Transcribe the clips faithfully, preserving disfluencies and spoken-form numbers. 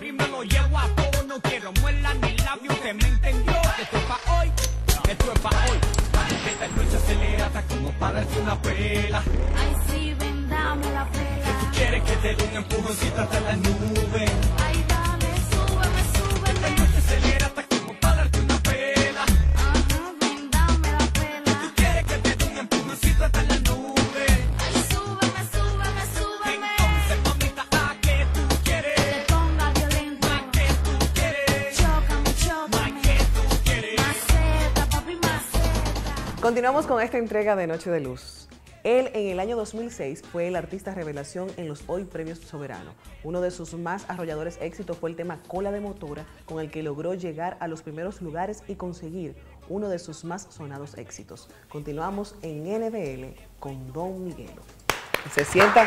y me lo llevo a todo. No quiero muela ni labio, usted me entendió. Que esto es pa' hoy, esto es pa' hoy. Esta noche acelérate como para darte una pela. Ay, sí, ven, dame la pela. Que tú quieres que te dé un empujoncito hasta la nube. Ay, dale, súbeme, súbeme. Esta noche acelérate como para darte una pela. Ajá, ven, dame la pela. Tú quieres que te dé un empujoncito hasta la nube. Ay, súbeme, súbeme, súbeme. Entonces, mamita, ¿a qué tú Que quieres? te ponga violento. ¿A qué tú quieres? Chócame, ¿A chócame. qué tú quieres? Maceta, papi, maceta. Continuamos con esta entrega de Noche de Luz. Él en el año dos mil seis fue el artista revelación en los hoy premios Soberano. Uno de sus más arrolladores éxitos fue el tema Cola de Motora, con el que logró llegar a los primeros lugares y conseguir uno de sus más sonados éxitos. Continuamos en N B L con Don Miguelo. Se sienta.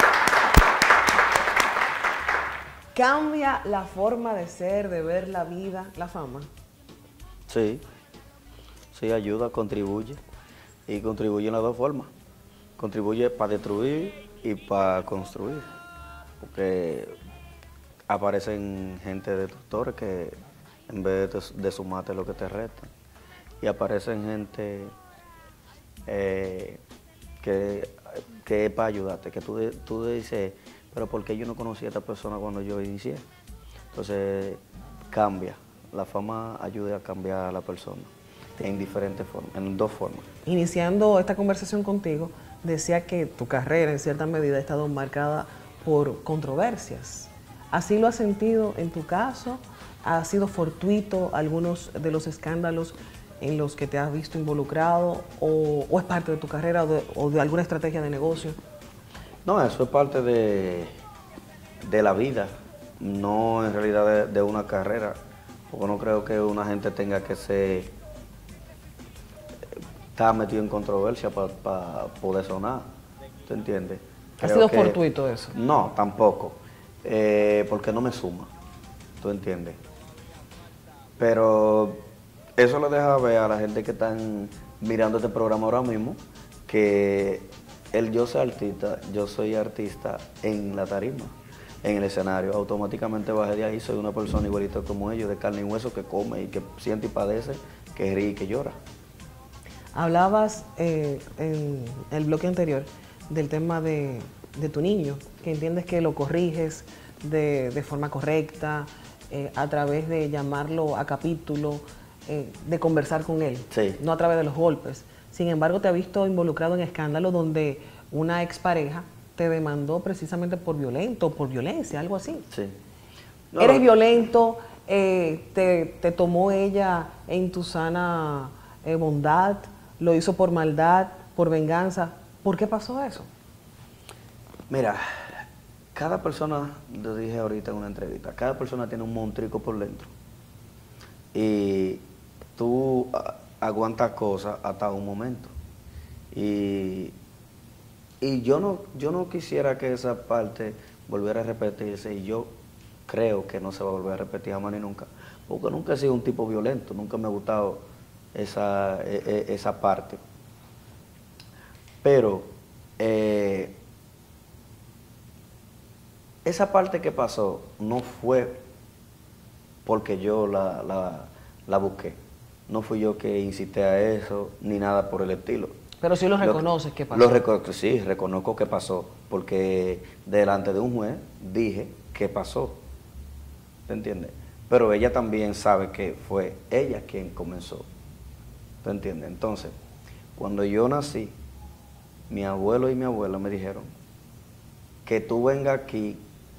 ¿Cambia la forma de ser, de ver la vida, la fama? Sí, sí, ayuda, contribuye. Y contribuye en las dos formas. Contribuye para destruir y para construir. Porque aparecen gente destructores que en vez de, de sumarte lo que te restan. Y aparecen gente eh, que, que es para ayudarte, que tú, tú dices, pero ¿por qué yo no conocí a esta persona cuando yo inicié? Entonces cambia. La fama ayuda a cambiar a la persona en diferentes formas, en dos formas. Iniciando esta conversación contigo, decía que tu carrera en cierta medida ha estado marcada por controversias. ¿Así lo has sentido en tu caso? ¿Ha sido fortuito algunos de los escándalos en los que te has visto involucrado o, o es parte de tu carrera o de, o de alguna estrategia de negocio? No, eso es parte de, de la vida, no en realidad de, de una carrera, porque no creo que una gente tenga que ser, estar metido en controversia para pa poder sonar, ¿te entiendes? ¿Ha Creo sido que, fortuito eso? No, tampoco, eh, porque no me suma, ¿tú entiendes? Pero eso le deja ver a la gente que están mirando este programa ahora mismo que el yo soy artista, yo soy artista en la tarima, en el escenario. Automáticamente bajé de ahí, soy una persona igualita como ellos, de carne y hueso, que come y que siente y padece, que ríe y que llora. Hablabas eh, en el bloque anterior del tema de, de tu niño, que entiendes que lo corriges de, de forma correcta, eh, a través de llamarlo a capítulo, eh, de conversar con él, Sí. no a través de los golpes. Sin embargo, te has visto involucrado en escándalos donde una expareja te demandó precisamente por violento, por violencia, algo así. Sí. No, Eres no, violento, eh, te, te tomó ella en tu sana eh, bondad, lo hizo por maldad, por venganza. ¿Por qué pasó eso? Mira, cada persona, lo dije ahorita en una entrevista, cada persona tiene un montrico por dentro. Y tú a, aguantas cosas hasta un momento. Y, y yo no, yo no quisiera que esa parte volviera a repetirse, y yo creo que no se va a volver a repetir jamás ni nunca, porque nunca he sido un tipo violento, nunca me ha gustado esa, e, e, esa parte. Pero eh, esa parte que pasó no fue porque yo la, la, la busqué. No fui yo que incité a eso, ni nada por el estilo. Pero sí lo Lo- reconoces que pasó. Lo reco sí, reconozco que pasó, porque delante de un juez dije que pasó, ¿te entiendes? Pero ella también sabe que fue ella quien comenzó, ¿te entiendes? Entonces, cuando yo nací, mi abuelo y mi abuela me dijeron que tú vengas aquí,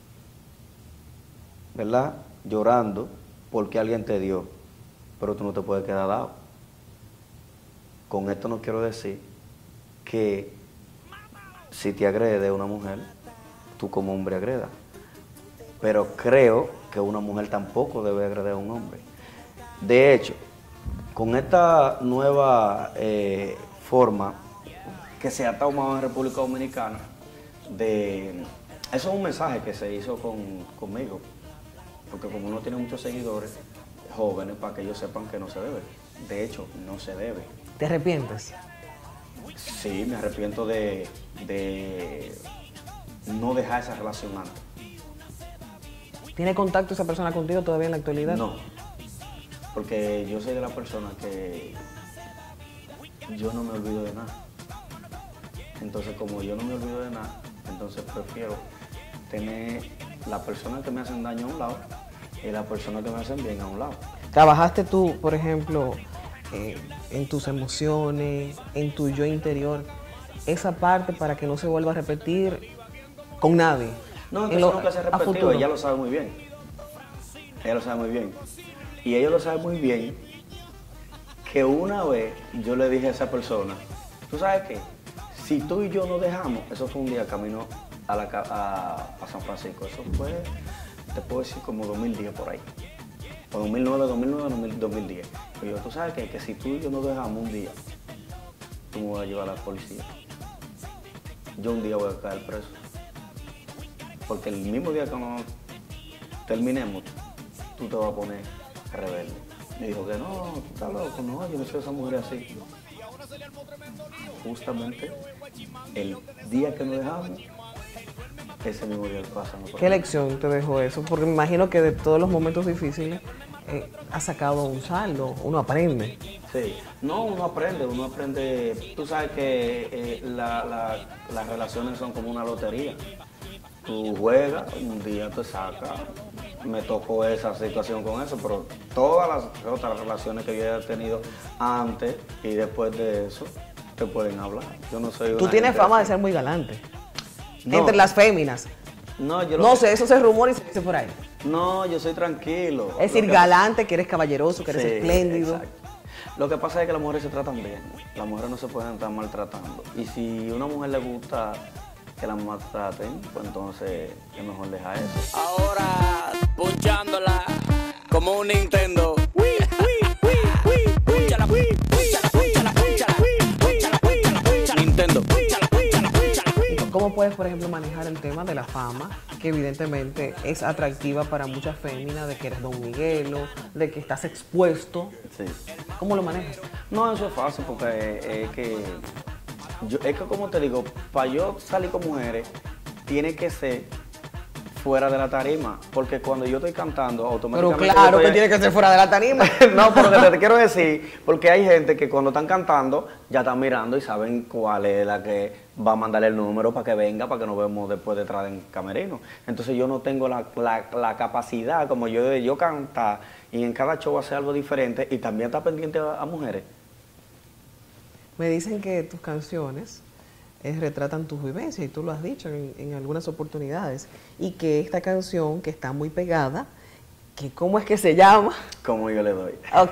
¿verdad?, llorando porque alguien te dio, pero tú no te puedes quedar dado. Con esto no quiero decir que si te agrede una mujer, tú como hombre agredas. Pero creo que una mujer tampoco debe agredir a un hombre. De hecho, con esta nueva eh, forma que se ha tomado en República Dominicana, de, eso es un mensaje que se hizo con, conmigo, porque como uno tiene muchos seguidores jóvenes, para que ellos sepan que no se debe. De hecho, no se debe. ¿Te arrepientes? Sí, me arrepiento de, de no dejar esa relación antes. ¿Tiene contacto esa persona contigo todavía en la actualidad? No, porque yo soy de la persona que yo no me olvido de nada. Entonces, como yo no me olvido de nada, entonces prefiero tener la persona que me hacen daño a un lado y la persona que me hacen bien a un lado. ¿Trabajaste tú, por ejemplo, eh, en tus emociones, en tu yo interior, esa parte para que no se vuelva a repetir con nadie? No, En que lo- eso nunca se ha a repetido, futuro. ella lo sabe muy bien. Ella lo sabe muy bien. Y ella lo sabe muy bien que una vez yo le dije a esa persona, ¿tú sabes qué? Si tú y yo nos dejamos, eso fue un día camino a, la, ca- a, a San Francisco, eso fue, te puedo decir, como dos mil diez por ahí. O dos mil nueve, dos mil nueve, dos mil, dos mil diez. Y yo, ¿tú sabes qué? Que si tú y yo nos dejamos un día, tú me vas a llevar a la policía. Yo un día voy a caer preso. Porque el mismo día que nos terminemos, tú te vas a poner rebelde. Me dijo que no, tú estás loco, no, yo no soy esa mujer así. Justamente el día que nos dejamos, ese mismo día pasa. ¿Qué lección te dejó eso? Porque me imagino que de todos los momentos difíciles eh, has sacado un saldo, uno aprende. Sí, no, uno aprende, uno aprende, tú sabes que eh, la- la- las relaciones son como una lotería. Tú juegas, un día te sacas, me tocó esa situación con eso, pero todas las otras relaciones que yo he tenido antes y después de eso, te pueden hablar. Yo no soy Tú una tienes gente fama de así. ser muy galante. No. Entre las féminas. No, yo lo No que- sé, eso se rumora y se dice por ahí. No, yo soy tranquilo. Es decir, Lo que- galante, que eres caballeroso, que eres Sí, espléndido. exacto. Lo que pasa es que las mujeres se tratan bien. Las mujeres no se pueden estar maltratando. Y si a una mujer le gusta que la maltraten, pues entonces es mejor dejar eso. Ahora punchándola como un Nintendo. Púnchala, púnchala, púnchala, púnchala, púnchala, púnchala, púnchala. Nintendo. Púnchala, púnchala, púnchala. ¿Cómo puedes, por ejemplo, manejar el tema de la fama, que evidentemente es atractiva para muchas féminas, de que eres Don Miguelo, de que estás expuesto? Sí. ¿Cómo lo manejas? No, eso es fácil porque eh, es que, yo, es que como te digo, para yo salir con mujeres, tiene que ser fuera de la tarima, porque cuando yo estoy cantando, Pero automáticamente... claro yo que estoy- tiene que ser fuera de la tarima. No, pero que te quiero decir, porque hay gente que cuando están cantando, ya están mirando y saben cuál es la que va a mandarle el número para que venga, para que nos vemos después detrás en camerino. Entonces yo no tengo la, la- la capacidad como yo de yo cantar y en cada show hacer algo diferente y también estar pendiente a, a mujeres. Me dicen que tus canciones eh, retratan tus vivencias, y tú lo has dicho en, en algunas oportunidades, y que esta canción, que está muy pegada, que ¿cómo es que se llama? Como yo le doy. Ok.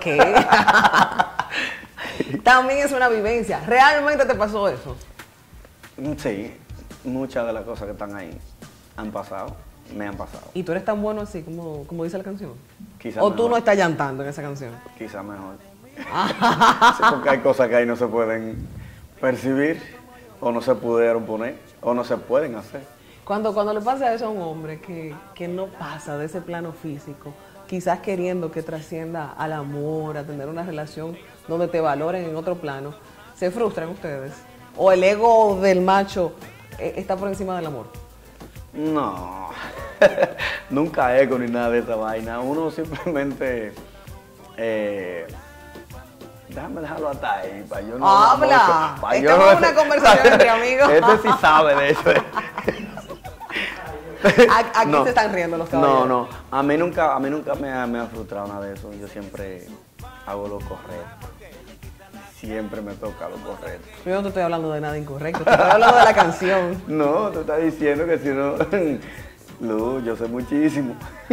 También es una vivencia. ¿Realmente te pasó eso? Sí, muchas de las cosas que están ahí han pasado, me han pasado. ¿Y tú eres tan bueno así como, como dice la canción? Quizá ¿O tú mejor. no estás llantando en esa canción? Quizá mejor. Sí, porque hay cosas que ahí no se pueden percibir, o no se pudieron poner, o no se pueden hacer. Cuando, cuando le pasa eso a un hombre que, que no pasa de ese plano físico, quizás queriendo que trascienda al amor, a tener una relación donde te valoren en otro plano, ¿se frustran ustedes? ¿O el ego del macho eh, está por encima del amor? No, nunca ego ni nada de esa vaina. Uno simplemente... eh, déjame dejarlo hasta ahí. Para yo no, ¡Habla! no, para Esta yo no- es una conversación entre amigos. Este sí sabe de eso. ¿A- aquí se están riendo los No, caballeros? no. A mí nunca, a mí nunca me ha, me ha frustrado nada de eso. Yo siempre hago lo correcto. Siempre me toca lo correcto. Yo no te estoy hablando de nada incorrecto, te estoy hablando de la canción. No, tú estás diciendo que si no... Lu, yo sé muchísimo.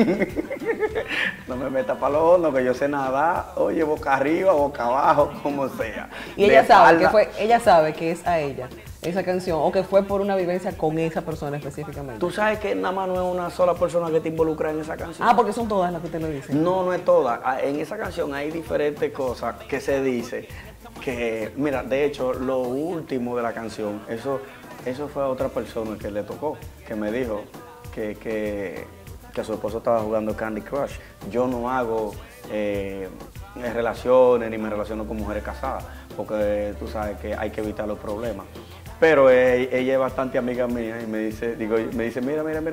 No me metas para lo hondo, que yo sé nadar. Oye, boca arriba, boca abajo, como sea. Y ella De sabe que espalda. fue, ella sabe que es a ella esa canción, o que fue por una vivencia con esa persona específicamente. Tú sabes que nada más no es una sola persona que te involucra en esa canción. Ah, porque son todas las que te lo dicen. No, no es toda. Ah, En esa canción hay diferentes cosas que se dice. Que, mira, de hecho, lo último de la canción, eso, eso fue a otra persona que le tocó, que me dijo que, que, que su esposo estaba jugando Candy Crush. Yo no hago eh, relaciones ni me relaciono con mujeres casadas, porque tú sabes que hay que evitar los problemas. Pero eh, ella es bastante amiga mía y me dice, digo, me dice, mira, mira, mira,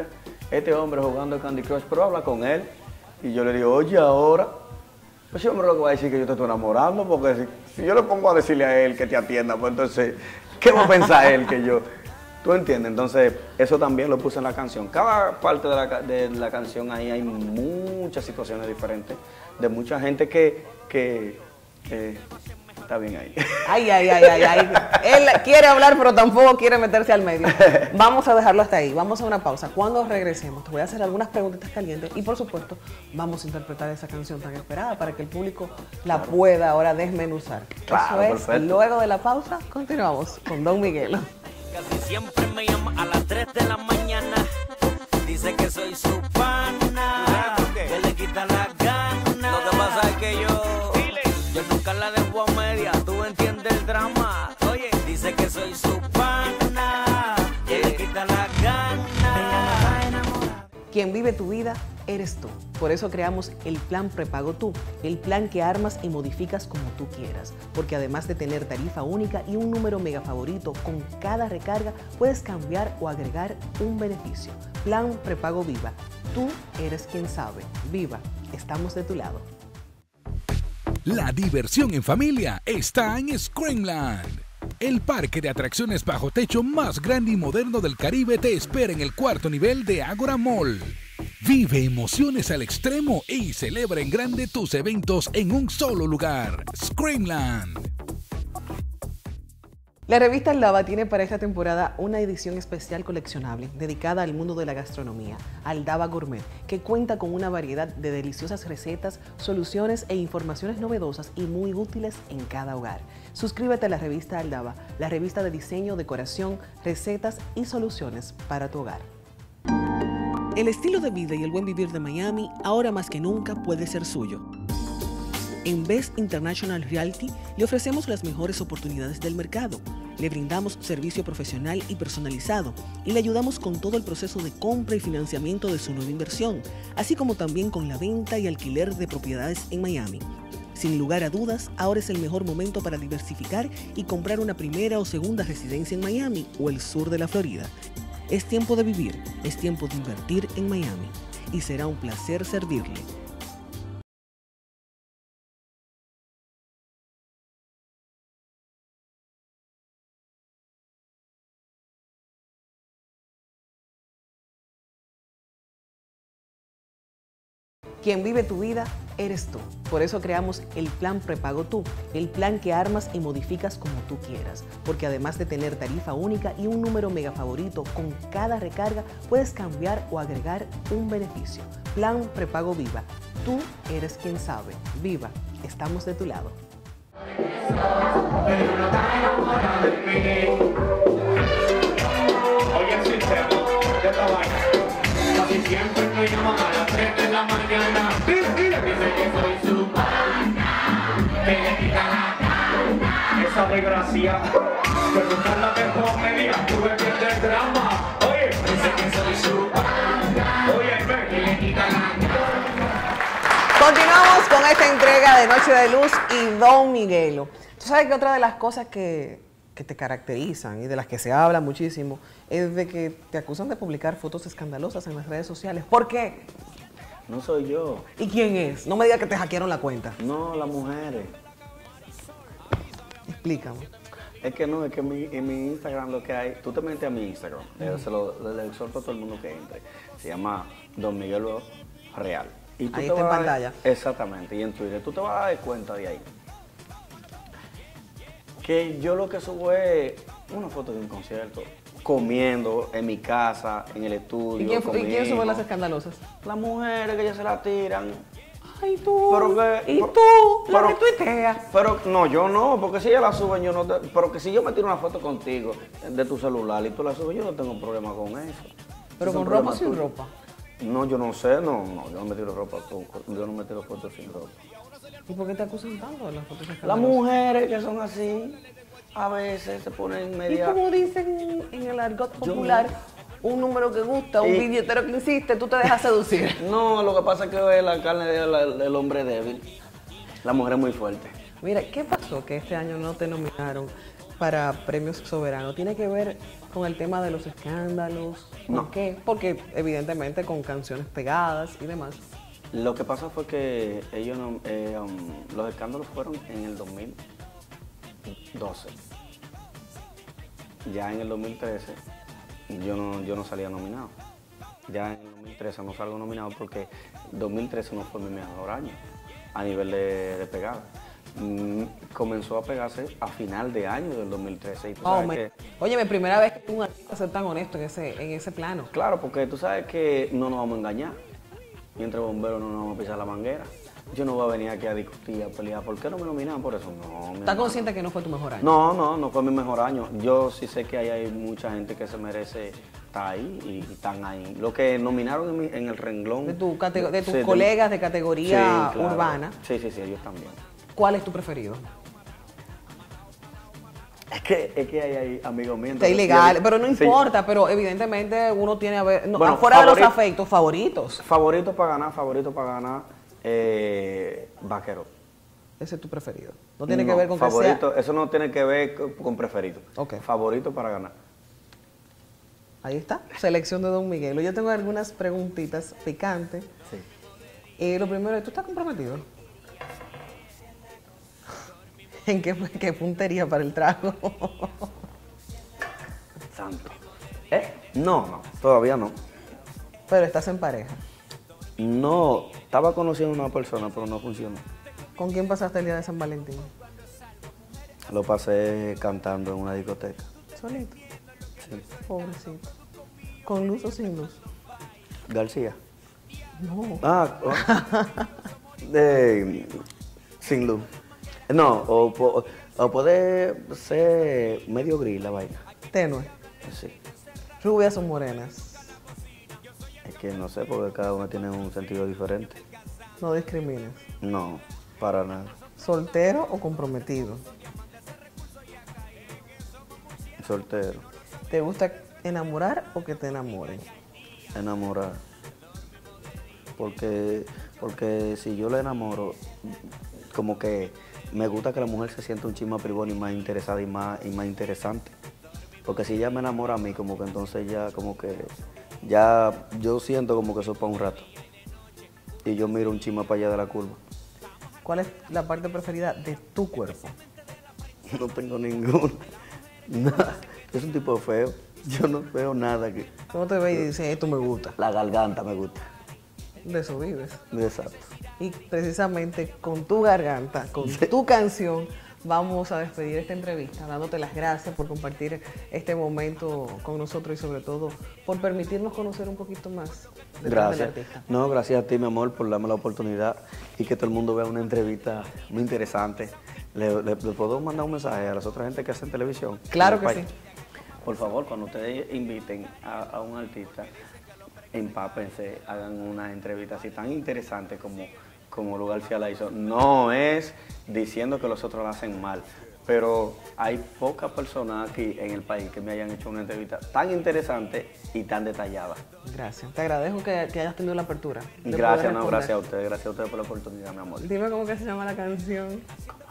este hombre jugando Candy Crush, pero habla con él. Y yo le digo, oye, ahora, pues ese hombre lo que va a decir que yo te estoy enamorando, porque si, si yo le pongo a decirle a él que te atienda, pues entonces, ¿qué va a pensar él que yo? ¿Tú entiendes? Entonces, eso también lo puse en la canción. Cada parte de la, de la canción ahí hay muchas situaciones diferentes, de mucha gente que, que, que está bien ahí. Ay, ay, ay, ay, ay. Él quiere hablar, pero tampoco quiere meterse al medio. Vamos a dejarlo hasta ahí. Vamos a una pausa. Cuando regresemos, te voy a hacer algunas preguntitas calientes y, por supuesto, vamos a interpretar esa canción tan esperada para que el público la claro. pueda ahora desmenuzar. Claro, Eso es, perfecto. Luego de la pausa, continuamos con Don Miguelo. Casi siempre me llama a las tres de la mañana. Dice que soy su pana, que le quita la gana. Lo que pasa es que yo, yo nunca la dejo a media. Tú entiendes el drama. Oye, dice que soy su pana, que le quita la gana. Quien vive tu vida eres tú. Por eso creamos el plan prepago tú, el plan que armas y modificas como tú quieras. Porque además de tener tarifa única y un número mega favorito, con cada recarga puedes cambiar o agregar un beneficio. Plan prepago Viva. Tú eres quien sabe. Viva, estamos de tu lado. La diversión en familia está en Screamland. El parque de atracciones bajo techo más grande y moderno del Caribe te espera en el cuarto nivel de Agora Mall. Vive emociones al extremo y celebra en grande tus eventos en un solo lugar. Screamland. La revista Aldaba tiene para esta temporada una edición especial coleccionable dedicada al mundo de la gastronomía, Aldaba Gourmet, que cuenta con una variedad de deliciosas recetas, soluciones e informaciones novedosas y muy útiles en cada hogar. Suscríbete a la revista Aldaba, la revista de diseño, decoración, recetas y soluciones para tu hogar. El estilo de vida y el buen vivir de Miami ahora más que nunca puede ser suyo. En Best International Realty le ofrecemos las mejores oportunidades del mercado. Le brindamos servicio profesional y personalizado y le ayudamos con todo el proceso de compra y financiamiento de su nueva inversión, así como también con la venta y alquiler de propiedades en Miami. Sin lugar a dudas, ahora es el mejor momento para diversificar y comprar una primera o segunda residencia en Miami o el sur de la Florida. Es tiempo de vivir, es tiempo de invertir en Miami y será un placer servirle. Quien vive tu vida eres tú. Por eso creamos el plan prepago tú, el plan que armas y modificas como tú quieras. Porque además de tener tarifa única y un número mega favorito, con cada recarga puedes cambiar o agregar un beneficio. Plan prepago Viva. Tú eres quien sabe. Viva, estamos de tu lado. Oye, el sistema de esta vaina. Casi siempre me llaman a las tres de la mañana. Dice que soy su pana, que le quita la gana. Esa desgracia, que nunca la dejo a media. Tuve que hacer drama. Oye, dice que soy su pana. Oye, ve, que le quita la gana. Continuamos con esta entrega de Noche de Luz y Don Miguelo. Tú sabes que otra de las cosas que, que te caracterizan y de las que se habla muchísimo es de que te acusan de publicar fotos escandalosas en las redes sociales. ¿Por qué? No soy yo. ¿Y quién es? No me digas que te hackearon la cuenta. No, las mujeres. Explícame. Es que no, es que en mi, en mi Instagram lo que hay, tú te metes a mi Instagram, uh-huh. se lo, le exhorto a todo el mundo que entre. Se llama Don Miguelo Real. Y tú ahí te está en vas pantalla. A, exactamente, y en Twitter. Tú te vas a dar cuenta de ahí. Que yo lo que subo es una foto de un concierto, comiendo en mi casa, en el estudio. ¿Y quién, conmigo. ¿y quién sube las escandalosas? Las mujeres que ya se la tiran. Ay, tú. Pero que, ¿Y pero, tú? Pero, ¿La retuiteas? Pero no, yo no, porque si ella la sube, yo no te, pero que si yo me tiro una foto contigo de tu celular y tú la subes, yo no tengo problema con eso. ¿Pero con ropa o sin ropa? No, yo no sé, no, no, yo no me tiro ropa, yo no me tiro fotos sin ropa. ¿Y por qué te acusan tanto de las fotos escandalosas? Las mujeres que son así, a veces se ponen media... Y como dicen en el argot popular, yo... un número que gusta, un y... billetero que insiste, tú te dejas seducir. No, lo que pasa es que es la carne del, del hombre débil. La mujer es muy fuerte. Mira, ¿qué pasó que este año no te nominaron para Premios Soberano? ¿Tiene que ver con el tema de los escándalos? ¿Por No. qué? Porque evidentemente con canciones pegadas y demás. Lo que pasa fue que ellos no- eh, um, los escándalos fueron en el dos mil doce. Ya en el dos mil trece yo no, yo no salía nominado. Ya en el dos mil trece no salgo nominado porque dos mil trece no fue mi mejor año a nivel de, de pegada. Mm, comenzó a pegarse a final de año del dos mil trece. Y tú Oh, sabes me- que, Óyeme, primera vez que tú un artista ser tan honesto en ese, en ese plano. claro, porque tú sabes que no nos vamos a engañar. Mientras bomberos no nos vamos a pisar la manguera. Yo no voy a venir aquí a discutir, a pelear. ¿Por qué no me nominaron por eso? No, mi ¿Estás hermano. consciente que no fue tu mejor año? No, no, no fue mi mejor año. Yo sí sé que ahí hay mucha gente que se merece estar ahí y, y están ahí. Lo que nominaron en, mi- en el renglón. De, tu catego- de tus Sí, colegas de categoría Sí, claro. urbana, Sí, sí, sí, ellos también. ¿cuál es tu preferido? Es que, es que hay, hay amigos míos. Está entonces, ilegal, sí, pero no sí. importa, pero evidentemente uno tiene a ver, no, Bueno, afuera de los favorito- afectos, favoritos. Favorito para ganar, favorito para ganar, eh, Vaquero. Ese es tu preferido. No tiene que No, ver con favorito, que sea... eso no tiene que ver con, con preferido. Ok. Favorito para ganar. Ahí está, selección de Don Miguelo. Yo tengo algunas preguntitas picantes. Sí. Eh, lo primero es, ¿tú estás comprometido? ¿En qué, qué puntería para el trago? Santo. ¿Eh? No, no, todavía no. Pero estás en pareja. No, estaba conociendo a una persona, pero no funcionó. ¿Con quién pasaste el día de San Valentín? Lo pasé cantando en una discoteca. Solito. Sí. Pobrecito. ¿Con luz o sin luz? García. No. Ah, oh. De- sin luz. No, o, po- o puede ser medio gris la vaina. Tenue. Sí. ¿Rubias o morenas? Es que no sé, porque cada uno tiene un sentido diferente. No discriminas. No, para nada. ¿Soltero o comprometido? Soltero, ¿Te gusta enamorar o que te enamoren? enamorar. Porque, porque si yo le enamoro, como que me gusta que la mujer se sienta un chisme privón y más interesada y más, y más interesante. Porque si ella me enamora a mí, como que entonces ya, como que, ya yo siento como que eso es para un rato. Y yo miro un chisme para allá de la curva. ¿Cuál es la parte preferida de tu cuerpo? No tengo ninguno. Nada. Es un tipo feo. Yo no veo nada que... ¿Cómo te ves y dices, esto me gusta? La garganta me gusta. De eso vives. Exacto. Y precisamente con tu garganta, con tu canción, vamos a despedir esta entrevista, dándote las gracias por compartir este momento con nosotros y sobre todo por permitirnos conocer un poquito más detrás del Gracias. artista. No, gracias a ti, mi amor, por darme la oportunidad y que todo el mundo vea una entrevista muy interesante. Le, le- le puedo mandar un mensaje a las otras gente que hacen televisión. Claro en el que país. Por favor, cuando ustedes inviten a, a un artista, empápense, hagan una entrevista así tan interesante como, como Lu García la hizo. No es diciendo que los otros la hacen mal, pero hay pocas personas aquí en el país que me hayan hecho una entrevista tan interesante y tan detallada. Gracias. Te agradezco que, que hayas tenido la apertura. de poder Gracias, no, responder. gracias a ustedes, gracias a ustedes por la oportunidad, mi amor. Dime cómo que se llama la canción.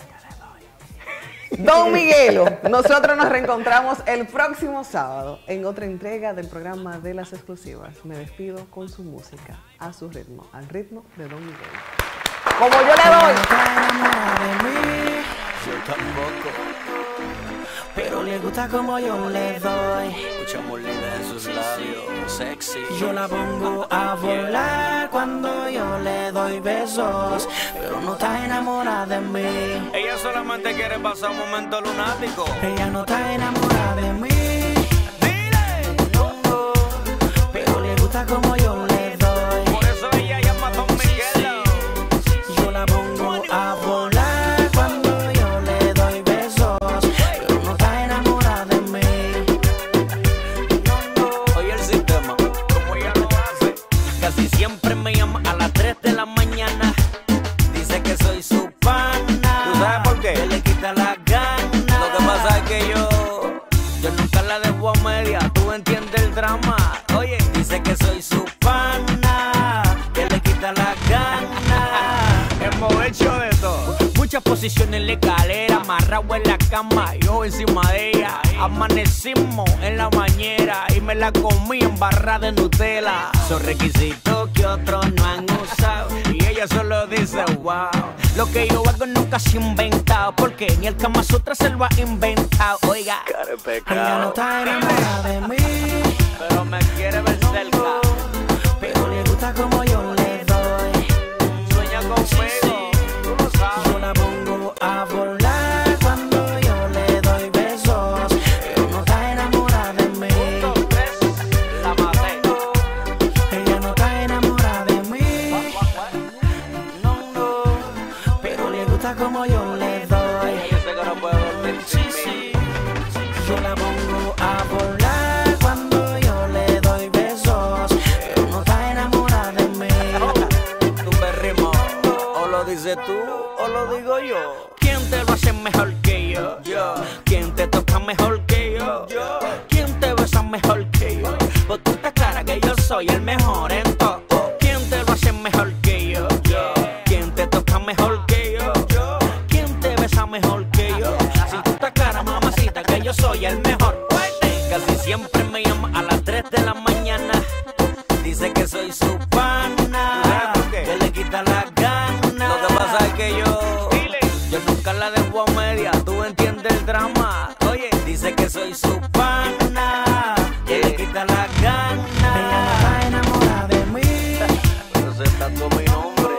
Don Miguelo, nosotros nos reencontramos el próximo sábado en otra entrega del programa de las exclusivas. Me despido con su música, a su ritmo, al ritmo de Don Miguelo. Como yo le doy. de mí, yo tampoco. Pero le gusta como yo le doy. Escuchamos linda en sus labios, sexy. Yo la pongo a volar cuando yo le doy besos. Pero no está enamorada de mí. Ella solamente quiere pasar un momento lunático. Ella no está enamorada de mí. Dile. No, no. Pero le gusta como yo le doy. Por eso ella llama a Don Miguelo. Yo la pongo a volar cuando yo le doy besos. Pero no está enamorada de mí. Oye el sistema, como ella lo hace. Casi siempre me llama a las tres de la mañana. Dice que soy su pana. ¿Tú sabes por qué? Que le quita las ganas. Lo que pasa es que yo, yo nunca la dejo a media. Tú entiendes el drama. Oye, dice que soy su pana. Que le quita las ganas. Hemos hecho de todo. Mucho muchas posiciones en la escalera, amarrado en la cama, yo encima de ella. Amanecimos en la bañera y me la comí en barra de Nutella. Son requisitos que otros no han usado y ella solo dice wow. Lo que yo hago nunca se ha inventado, porque ni el Kama Sutra se lo ha inventado. Oiga, Ella no está enamorada de mí, pero me quiere ver cerca. pero le gusta como yo le doy. Sueña conmigo, tú lo sabes. Yo la pongo a volar cuando yo le doy besos. Ella no está enamorada de mí, La maté. ella no está enamorada de mí, no, no, pero le gusta como yo le doy. Yo sé que no puedo dormir Sí, sí, yo la pongo a volar cuando yo le doy besos. Ella no está enamorada de mí. Tu perrimo, o lo dices tú o lo digo yo. ¿Quién te lo hace mejor que yo? Yo. ¿Quién te toca mejor que yo? Yo. ¿Quién te besa mejor que yo? Pues tú estás clara que yo soy el mejor en todo. ¿Quién te lo hace mejor que yo? Yo. ¿Quién te toca mejor que yo? Yo. ¿Quién te besa mejor que yo? Si tú estás clara, mamacita, que yo soy el mejor. Casi siempre me llama a las tres de la mañana. Dice que soy su pana, que le quita la gana. Lo que pasa es que yo, yo nunca la dejo a media. Tú entiendes el drama. Oye, dice que soy su pana, que le quita la Ella no gana. está enamorada de mí, Pero se tatuó mi nombre.